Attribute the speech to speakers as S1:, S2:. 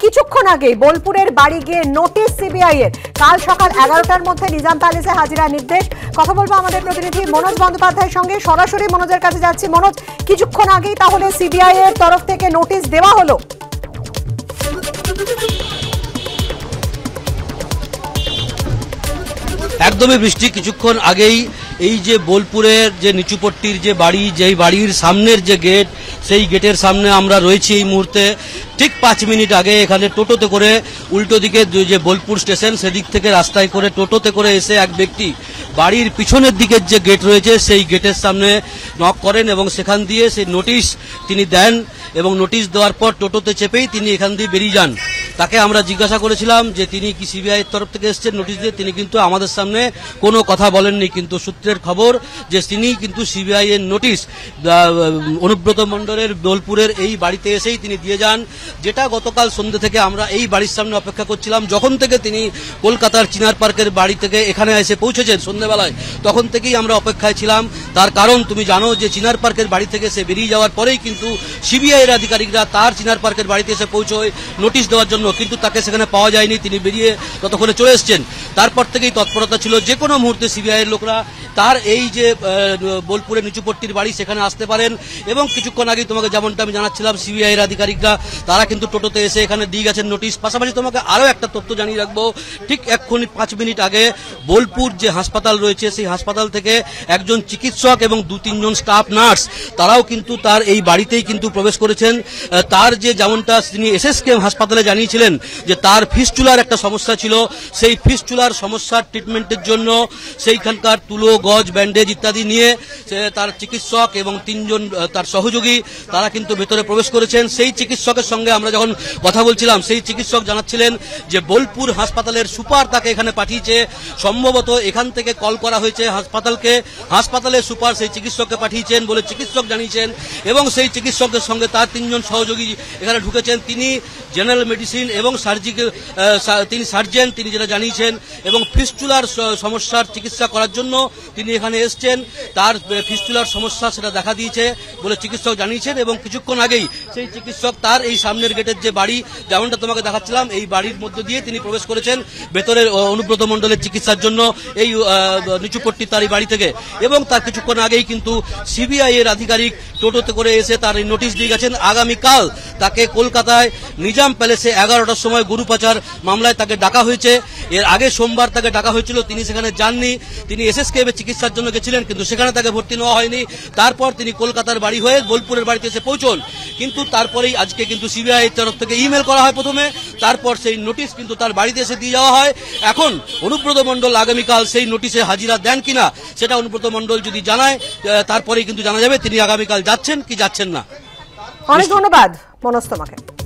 S1: কিছুক্ষণ আগেই বোলপুরের বাড়ি গিয়ে নোটিশ সিবিআই এর। কাল সকাল 11টার মধ্যে নিজাম প্যালেসে হাজিরার নির্দেশ। কথা বলবো আমাদের প্রতিনিধি মনোজ বন্দ্যোপাধ্যায়ের সঙ্গে। সরাসরি মনোজের কাছে যাচ্ছি। মনোজ, কিছুক্ষণ আগেই তাহলে সিবিআই এর তরফ থেকে নোটিশ দেওয়া হলো?
S2: একদমই বৃষ্টি, কিছুক্ষণ আগেই এই যে বোলপুরের যে নিচুপট্টির যে বাড়ি, যেই বাড়ির সামনের যে গেট, সেই গেটের সামনে আমরা রয়েছি এই মুহূর্তে। ঠিক 5 মিনিট আগে এখানে টোটোতে করে উল্টো দিকে যে বোলপুর স্টেশন, সেদিক থেকে রাস্তায় করে টোটোতে করে এসে এক ব্যক্তি বাড়ির পিছনের দিকের যে গেট রয়েছে সেই গেটের সামনে নক করেন এবং সেখান দিয়ে সেই নোটিশ তিনি দেন এবং নোটিশ দেওয়ার পর টোটোতে চেপেই তিনি এখান দিয়ে বেরিয়ে যান। তাকে আমরা জিজ্ঞাসা করেছিলাম যে তিনি কি সিবিআই এর তরফ থেকে এসেছেন নোটিশ দিয়ে। তিনি কিন্তু আমাদের সামনে কোনো কথা বলেননি, কিন্তু সূত্রের খবর যে তিনি কিন্তু সিবিআই এর নোটিশ অনুব্রত মণ্ডলের বোলপুরের এই বাড়িতে এসেই তিনি দিয়ে যান, যেটা গতকাল সন্ধ্যে থেকে আমরা এই বাড়ির সামনে অপেক্ষা করছিলাম। যখন থেকে তিনি কলকাতার চিনার পার্কের বাড়ি থেকে এখানে এসে পৌঁছেছেন সন্ধ্যেবেলায়, তখন থেকেই আমরা অপেক্ষায় ছিলাম। তার কারণ তুমি জানো যে চিনার পার্কের বাড়ি থেকে সে বেরিয়ে যাওয়ার পরেই কিন্তু সিবিআই এর আধিকারিকরা তার চিনার পার্কের বাড়িতে এসে পৌঁছয় নোটিশ দেওয়ার জন্য, কিন্তু তাকে সেখানে পাওয়া যায়নি। তিনি বেরিয়ে ততক্ষণে চলে এসেছেন। তারপর থেকেই তৎপরতা ছিল যে কোনো মুহূর্তে সিবিআই এর লোকরা তার এই যে বোলপুরের নিচুপট্টির বাড়ি সেখানে আসতে পারেন। এবং কিছুক্ষণ আগেই তোমাকে যেমনটা আমি জানাচ্ছিলাম, সিবিআই এর আধিকারিকরা তারা কিন্তু টোটোতে এসে এখানে দিয়ে গেছেন নোটিশ। পাশাপাশি তোমাকে আরও একটা তথ্য জানিয়ে রাখবো, ঠিক এক্ষুনি 5 মিনিট আগে বোলপুর যে হাসপাতাল রয়েছে সেই হাসপাতাল থেকে একজন চিকিৎসক এবং 2-3 জন স্টাফ নার্স তারাও কিন্তু তার এই বাড়িতেই কিন্তু প্রবেশ করেছেন। তার যে যেমনটা তিনি এসএসকেএম হাসপাতালে জানিয়েছিলেন যে তার ফিস্টুলার একটা সমস্যা ছিল, সেই ফিস্টুলার সমস্যার ট্রিটমেন্টের জন্য সেইখানকার তুলো, গজ, ব্যান্ডেজ ইত্যাদি নিয়ে তার চিকিৎসক এবং 3 জন তার সহযোগী তারা কিন্তু ভেতরে প্রবেশ করেছেন। সেই চিকিৎসকের সঙ্গে আমরা যখন কথা বলছিলাম, সেই চিকিৎসক জানাচ্ছিলেন যে বোলপুর হাসপাতালের সুপার তাকে এখানে পাঠিয়েছে। সম্ভবত এখান থেকে কল করা হয়েছে হাসপাতালকে, হাসপাতালের সুপার সেই চিকিৎসককে পাঠিয়েছেন বলে চিকিৎসক জানিয়েছেন। এবং সেই চিকিৎসকের সঙ্গে তার 3 জন সহযোগী এখানে ঢুকেছেন। তিনি জেনারেল মেডিসিন এবং সার্জিক্যাল, তিনি সার্জন, তিনি যেটা জানিয়েছেন। এবং ফিস্টুলার সমস্যার চিকিৎসা করার জন্য তিনি এখানে এসছেন। তার ফিস্টুলার সমস্যা সেটা দেখা দিয়েছে বলে চিকিৎসক জানিয়েছেন। এবং কিছুক্ষণ আগেই সেই চিকিৎসক তার এই সামনের গেটের যে বাড়ি, যেমনটা তোমাকে দেখাচ্ছিলাম, এই বাড়ির মধ্যে দিয়ে তিনি প্রবেশ করেছেন ভেতরের অনুব্রত মণ্ডলের চিকিৎসার জন্য এই নিচুপট্টি তার এই বাড়ি থেকে। এবং তার কিছুক্ষণ আগেই কিন্তু সিবিআই এর আধিকারিক টোটোতে করে এসে তার এই নোটিশ দিয়ে গেছেন। আগামীকাল তাকে কলকাতায় নিজাম প্যালেসে 11টার সময় গরু পাচার মামলায় তাকে ডাকা হয়েছে। এর আগে সোমবার তাকে ডাকা হয়েছিল, তিনি সেখানে যাননি। তিনি এসএসকেএম এর চিকিৎসার জন্য গেছিলেন, কিন্তু সেখানে তাকে ভর্তি নেওয়া হয়নি। তারপর তিনি কলকাতার বাড়ি হয়ে বোলপুরের বাড়িতে এসে পৌঁছন। কিন্তু তারপরেই আজকে কিন্তু সিবিআই এর তরফ থেকে ইমেল করা হয় প্রথমে, তারপর সেই নোটিশ কিন্তু তার বাড়িতে এসে দিয়ে যাওয়া হয়। এখন অনুব্রত মণ্ডল আগামীকাল সেই নোটিশে হাজিরা দেন কিনা সেটা অনুব্রত মণ্ডল যদি জানায়, তারপরেই কিন্তু জানা যাবে তিনি আগামীকাল যাচ্ছেন কি যাচ্ছেন না।
S1: অনেক ধন্যবাদ মনোজ তোমাকে।